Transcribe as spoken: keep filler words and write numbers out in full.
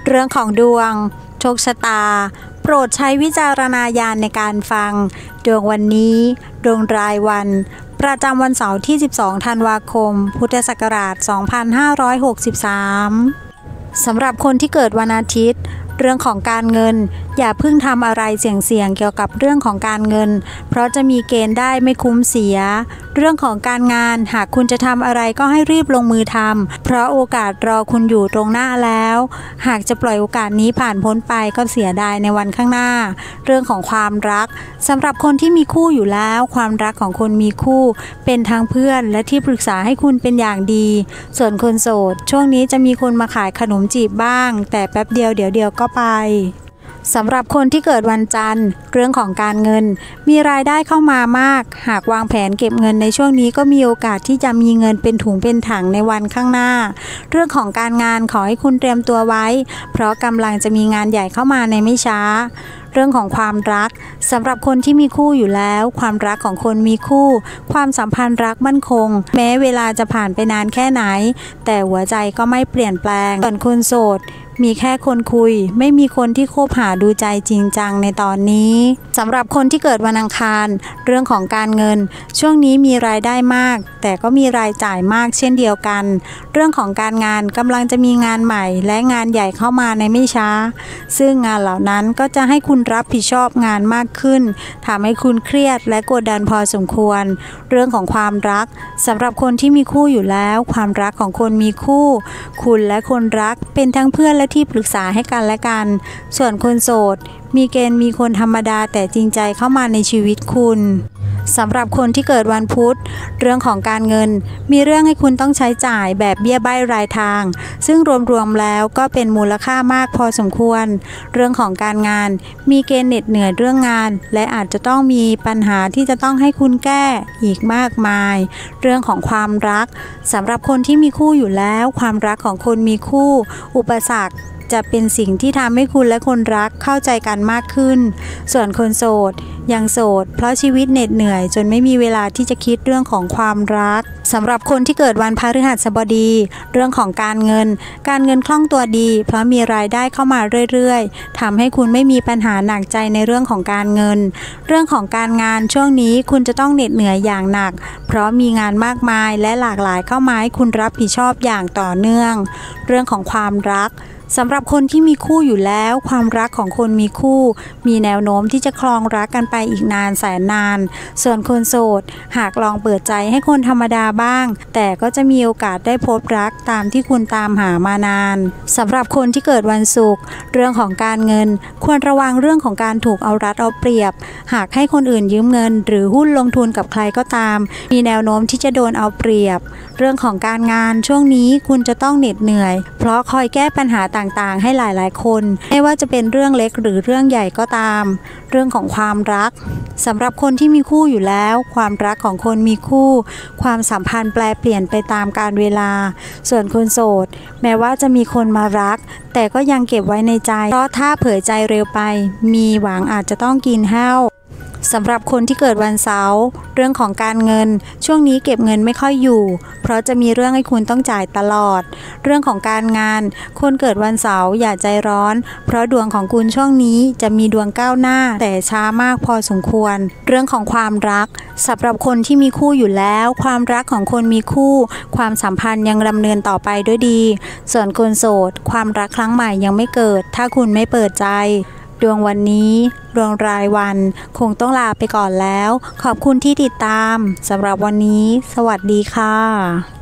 เรื่องของดวงโชคชะตาโปรดใช้วิจารณญาณในการฟังดวงวันนี้ดวงรายวันประจำวันเสาร์ที่สิบสองธันวาคมพุทธศักราชสองพันห้าร้อยหกสิบสามสำหรับคนที่เกิดวันอาทิตย์เรื่องของการเงินอย่าเพิ่งทำอะไรเสี่ยงๆเกี่ยวกับเรื่องของการเงินเพราะจะมีเกณฑ์ได้ไม่คุ้มเสียเรื่องของการงานหากคุณจะทำอะไรก็ให้รีบลงมือทำเพราะโอกาสรอคุณอยู่ตรงหน้าแล้วหากจะปล่อยโอกาสนี้ผ่านพ้นไปก็เสียดายในวันข้างหน้าเรื่องของความรักสำหรับคนที่มีคู่อยู่แล้วความรักของคนมีคู่เป็นทั้งเพื่อนและที่ปรึกษาให้คุณเป็นอย่างดีส่วนคนโสดช่วงนี้จะมีคนมาขายขนมจีบบ้างแต่แป๊บเดียวเดี๋ยวเดียวก็ไปสำหรับคนที่เกิดวันจันทร์เรื่องของการเงินมีรายได้เข้ามามากหากวางแผนเก็บเงินในช่วงนี้ก็มีโอกาสที่จะมีเงินเป็นถุงเป็นถังในวันข้างหน้าเรื่องของการงานขอให้คุณเตรียมตัวไว้เพราะกำลังจะมีงานใหญ่เข้ามาในไม่ช้าเรื่องของความรักสำหรับคนที่มีคู่อยู่แล้วความรักของคนมีคู่ความสัมพันธ์รักมั่นคงแม้เวลาจะผ่านไปนานแค่ไหนแต่หัวใจก็ไม่เปลี่ยนแปลงส่วนคนโสดมีแค่คนคุยไม่มีคนที่คบหาดูใจจริงจังในตอนนี้สำหรับคนที่เกิดวันอังคารเรื่องของการเงินช่วงนี้มีรายได้มากแต่ก็มีรายจ่ายมากเช่นเดียวกันเรื่องของการงานกำลังจะมีงานใหม่และงานใหญ่เข้ามาในไม่ช้าซึ่งงานเหล่านั้นก็จะให้คุณรับผิดชอบงานมากขึ้นทำให้คุณเครียดและกดดันพอสมควรเรื่องของความรักสำหรับคนที่มีคู่อยู่แล้วความรักของคนมีคู่คุณและคนรักเป็นทั้งเพื่อนและที่ปรึกษาให้กันและกันส่วนคนโสดมีเกณฑ์มีคนธรรมดาแต่จริงใจเข้ามาในชีวิตคุณสำหรับคนที่เกิดวันพุธเรื่องของการเงินมีเรื่องให้คุณต้องใช้จ่ายแบบเบี้ยใบ้รายทางซึ่งรวมๆแล้วก็เป็นมูลค่ามากพอสมควรเรื่องของการงานมีเกณฑ์เหน็ดเหนื่อยเรื่องงานและอาจจะต้องมีปัญหาที่จะต้องให้คุณแก้อีกมากมายเรื่องของความรักสำหรับคนที่มีคู่อยู่แล้วความรักของคนมีคู่อุปสรรคจะเป็นสิ่งที่ทำให้คุณและคนรักเข้าใจกันมากขึ้นส่วนคนโสดยังโสดเพราะชีวิตเหน็ดเหนื่อยจนไม่มีเวลาที่จะคิดเรื่องของความรักสำหรับคนที่เกิดวันพฤหัสบดีเรื่องของการเงินการเงินคล่องตัวดีเพราะมีรายได้เข้ามาเรื่อยๆทำให้คุณไม่มีปัญหาหนักใจในเรื่องของการเงินเรื่องของการงานช่วงนี้คุณจะต้องเหน็ดเหนื่อยอย่างหนักเพราะมีงานมากมายและหลากหลายเข้ามาให้คุณรับผิดชอบอย่างต่อเนื่องเรื่องของความรักสำหรับคนที่มีคู่อยู่แล้วความรักของคนมีคู่มีแนวโน้มที่จะครองรักกันไปอีกนานแสนนานส่วนคนโสดหากลองเปิดใจให้คนธรรมดาบ้างแต่ก็จะมีโอกาสได้พบรักตามที่คุณตามหามานานสำหรับคนที่เกิดวันศุกร์เรื่องของการเงินควรระวังเรื่องของการถูกเอารัดเอาเปรียบหากให้คนอื่นยืมเงินหรือหุ้นลงทุนกับใครก็ตามมีแนวโน้มที่จะโดนเอาเปรียบเรื่องของการงานช่วงนี้คุณจะต้องเหน็ดเหนื่อยเพราะคอยแก้ปัญหาต่างๆให้หลายๆคนไม่ว่าจะเป็นเรื่องเล็กหรือเรื่องใหญ่ก็ตามเรื่องของความรักสำหรับคนที่มีคู่อยู่แล้วความรักของคนมีคู่ความสัมพันธ์แปรเปลี่ยนไปตามกาลเวลาส่วนคนโสดแม้ว่าจะมีคนมารักแต่ก็ยังเก็บไว้ในใจเพราะถ้าเผยใจเร็วไปมีหวังอาจจะต้องกินแห้วสำหรับคนที่เกิดวันเสาร์เรื่องของการเงินช่วงนี้เก็บเงินไม่ค่อยอยู่เพราะจะมีเรื่องให้คุณต้องจ่ายตลอดเรื่องของการงานคนเกิดวันเสาร์อย่าใจร้อนเพราะดวงของคุณช่วงนี้จะมีดวงก้าวหน้าแต่ช้ามากพอสมควรเรื่องของความรักสำหรับคนที่มีคู่อยู่แล้วความรักของคนมีคู่ความสัมพันธ์ยังดำเนินต่อไปด้วยดีส่วนคนโสดความรักครั้งใหม่ยังไม่เกิดถ้าคุณไม่เปิดใจดวงวันนี้ดวงรายวันคงต้องลาไปก่อนแล้วขอบคุณที่ติดตามสำหรับวันนี้สวัสดีค่ะ